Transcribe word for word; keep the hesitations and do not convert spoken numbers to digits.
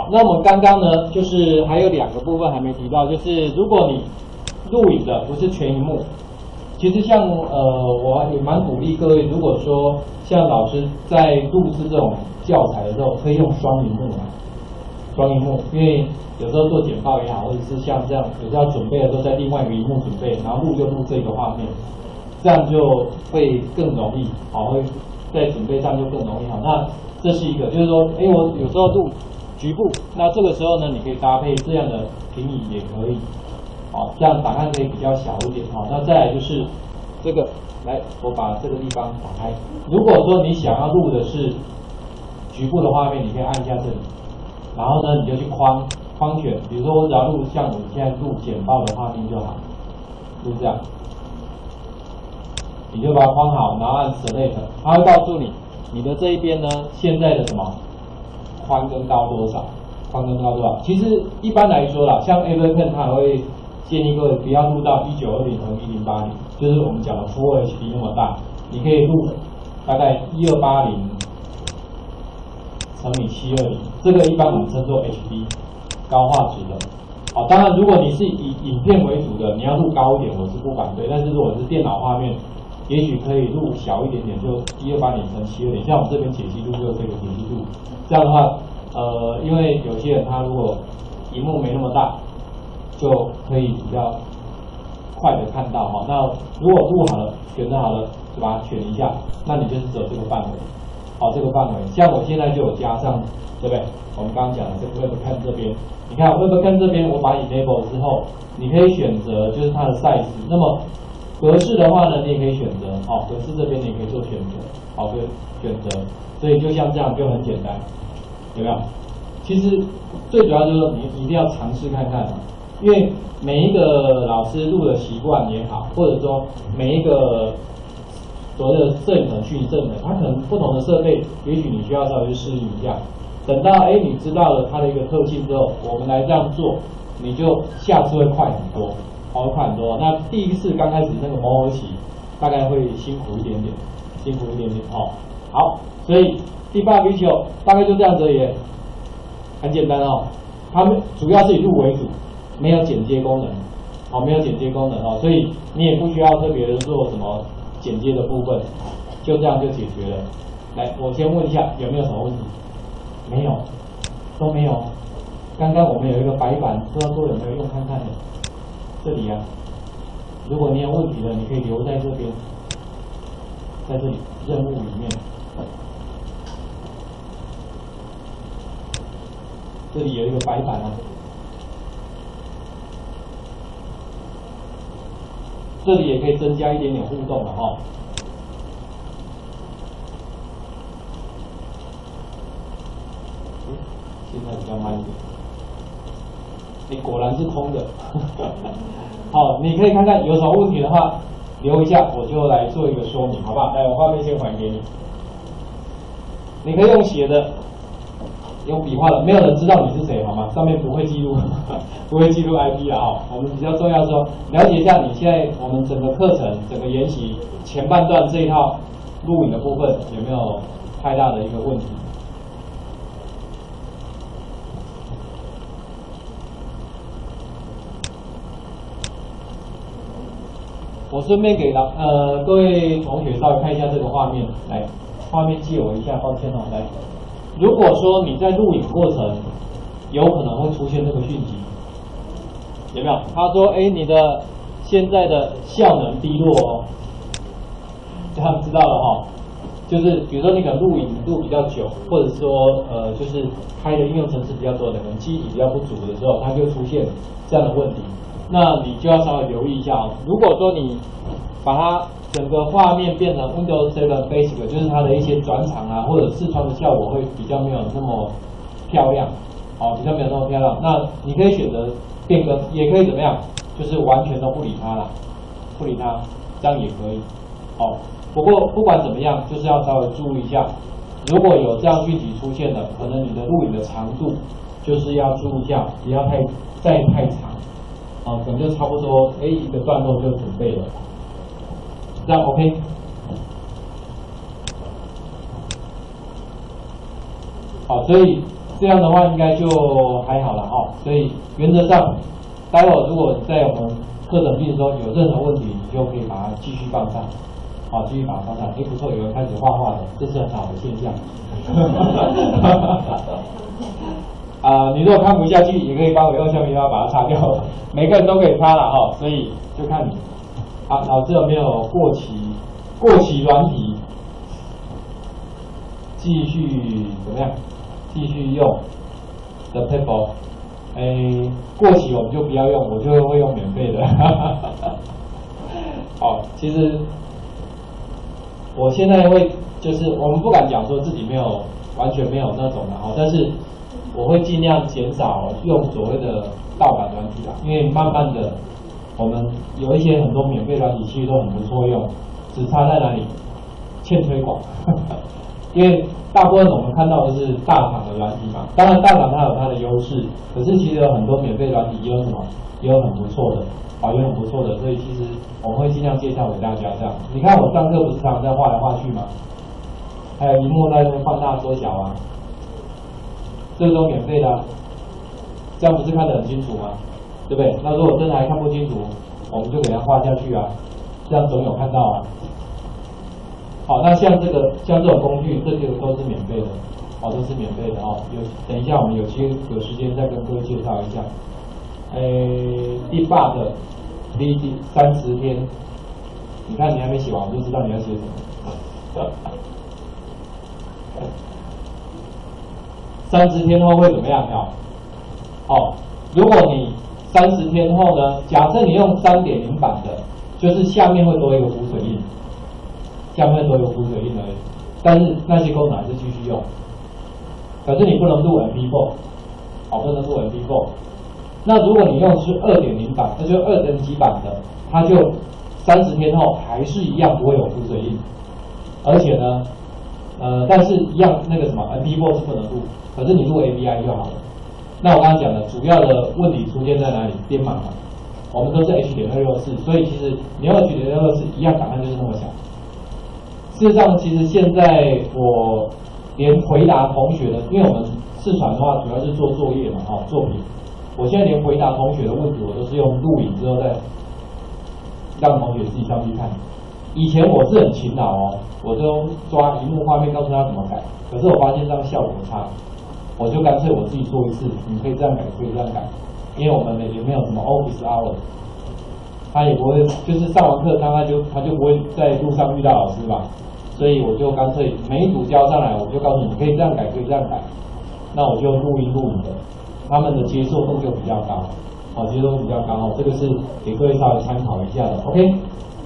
那我们刚刚呢，就是还有两个部分还没提到，就是如果你录影的不是全萤幕，其实像呃，我也蛮鼓励各位，如果说像老师在录制这种教材的时候，可以用双萤幕嘛，双萤幕，因为有时候做简报也好，或者是像这样，有时候要准备的时候在另外一个萤幕准备，然后录就录这个画面，这样就会更容易，好，会在准备上就更容易好。那这是一个，就是说，哎，我有时候录局部，那这个时候呢，你可以搭配这样的平移也可以，好，这样档案可以比较小一点，好，那再来就是这个，来，我把这个地方打开。如果说你想要录的是局部的画面，你可以按一下这里，然后呢，你就去框框选，比如说我只要录像我们现在录简报的画面就好，录这样，你就把它框好，然后按 Select， 它会告诉你你的这一边呢现在的什么宽跟高多少，宽跟高多少。其实一般来说啦，像 Everpen 它还会建议各位不要录到一九二零乘一零八零，就是我们讲的 Full H D 那么大，你可以录大概一二八零乘以七二零，这个一般我们称作 H D 高画质的。好，当然如果你是以影片为主的，你要录高一点，我是不反对。但是如果是电脑画面，也许可以录小一点点，就一二八零乘七二零，像我们这边解析度就这个解析度。这样的话，呃，因为有些人他如果萤幕没那么大，就可以比较快的看到哈。那如果录好了，选择好了，就把它选一下，那你就是走这个范围，好，这个范围。像我现在就有加上，对不对？我们刚刚讲的这个 Webcam 这边，你看 Webcam 这边我把 Enable 之后，你可以选择就是它的 size， 那么格式的话呢，你也可以选择，好，格式这边你也可以做选择，好，可以选择，所以就像这样就很简单，有没有？其实最主要就是说你一定要尝试看看，因为每一个老师录的习惯也好，或者说每一个所谓的摄影程序证的，它可能不同的设备，也许你需要稍微去适应一下。等到哎你知道了它的一个特性之后，我们来这样做，你就下次会快很多。好，会快很多。那第一次刚开始那个磨合期，大概会辛苦一点点，辛苦一点点哦。好，所以第八个需求大概就这样子而已，很简单哦。它们主要是以录为主，没有剪接功能，好，没有剪接功能哦，所以你也不需要特别的做什么剪接的部分，就这样就解决了。来，我先问一下有没有什么问题？没有，都没有。刚刚我们有一个白板，不知道各位有没有用看看的。这里啊，如果你有问题的，你可以留在这边，在这里任务里面，这里有一个白板啊，这里也可以增加一点点互动了哈。现在比较慢一点。你果然是空的，好，你可以看看有什么问题的话，留一下，我就来做一个说明，好不好？来，我画面先还给你。你可以用写的，用笔画的，没有人知道你是谁，好吗？上面不会记录，不会记录 I P 啦，哈。我们比较重要说，了解一下你现在我们整个课程、整个研习前半段这一套录影的部分有没有太大的一个问题？我顺便给了呃各位同学稍微看一下这个画面，来，画面借我一下，抱歉哦，来，如果说你在录影过程有可能会出现这个讯息，有没有？他说，哎，你的现在的效能低落哦，这样知道了哈、哦。就是比如说你可能录影录比较久，或者说呃就是开的应用程式比较多的，可能记忆体比较不足的时候，它就会出现这样的问题。那你就要稍微留意一下哦。如果说你把它整个画面变成 Windows 七 Basic， 就是它的一些转场啊或者视窗的效果会比较没有那么漂亮，好，比较没有那么漂亮。那你可以选择变更，也可以怎么样？就是完全都不理它了，不理它，这样也可以。好，不过不管怎么样，就是要稍微注意一下，如果有这样讯息出现了，可能你的录影的长度就是要注意一下，不要太再太长。啊，可能就差不多，哎，一个段落就准备了，这样 OK。好，所以这样的话应该就还好了哦。所以原则上，待会如果在我们课程并说有任何问题，你就可以把它继续放上，好，继续把它放上。哎，不错，有人开始画画了，这是很好的现象。啊、呃，你如果看不下去，也可以帮我用橡皮擦把它擦掉，每个人都可以擦了哈，所以就看你。啊，老师有没有过期过期软体？继续怎么样？继续用的 paper， 哎，过期我们就不要用，我就会用免费的。好，其实我现在会就是我们不敢讲说自己没有完全没有那种的哈，但是我会尽量减少用所谓的盗版软体啦，因为慢慢的我们有一些很多免费软体其实都很不错用，只差在哪里？欠推广。因为大部分我们看到的是大厂的软体嘛，当然大厂它有它的优势，可是其实有很多免费软体也有什么，也有很不错的，啊，也有很不错的，所以其实我们会尽量介绍给大家这样。你看我上课不是常常在画来画去嘛，还有荧幕在那边放大缩小啊，这都免费的、啊，这样不是看得很清楚吗？对不对？那如果真的还看不清楚，我们就给它画下去啊，这样总有看到啊。好，那像这个像这种工具，这些都是免费的，哦，都是免费的哦。有等一下我们有机有时间再跟各位介绍一下。诶 ，debug V D 三十天，你看你还没写完，我就知道你要写什么。三十天后会怎么样啊？哦，如果你三十天后呢，假设你用 三点零 版的，就是下面会多一个浮水印。下面都有浮水印而已，但是那些功能还是继续用。可是你不能录 M P 四， 好，不能录 M P 四。那如果你用的是 二点零 版，那就二点几版的，它就三十天后还是一样不会有浮水印，而且呢，呃，但是一样那个什么 M P 四 是不能录，可是你录 A P I 就好了。那我刚刚讲的主要的问题出现在哪里？编码嘛，我们都是 H 点二六四，所以其实你用 H 点二六四一样档案就是那么小。事实上，其实现在我连回答同学的，因为我们视传的话主要是做作业嘛，哈、哦，作品。我现在连回答同学的问题，我都是用录影之后再让同学自己上去看。以前我是很勤劳哦，我都抓荧幕画面告诉他怎么改，可是我发现这样效果差，我就干脆我自己做一次，你可以这样改，可以这样改，因为我们也没有什么 Office Hour。他也不会，就是上完课他他就他就不会在路上遇到老师嘛，所以我就干脆每一组交上来，我就告诉你可以这样改，可以这样改，那我就录音录影的，他们的接受度就比较高，好，接受度比较高，这个是给各位稍微参考一下的 ，OK。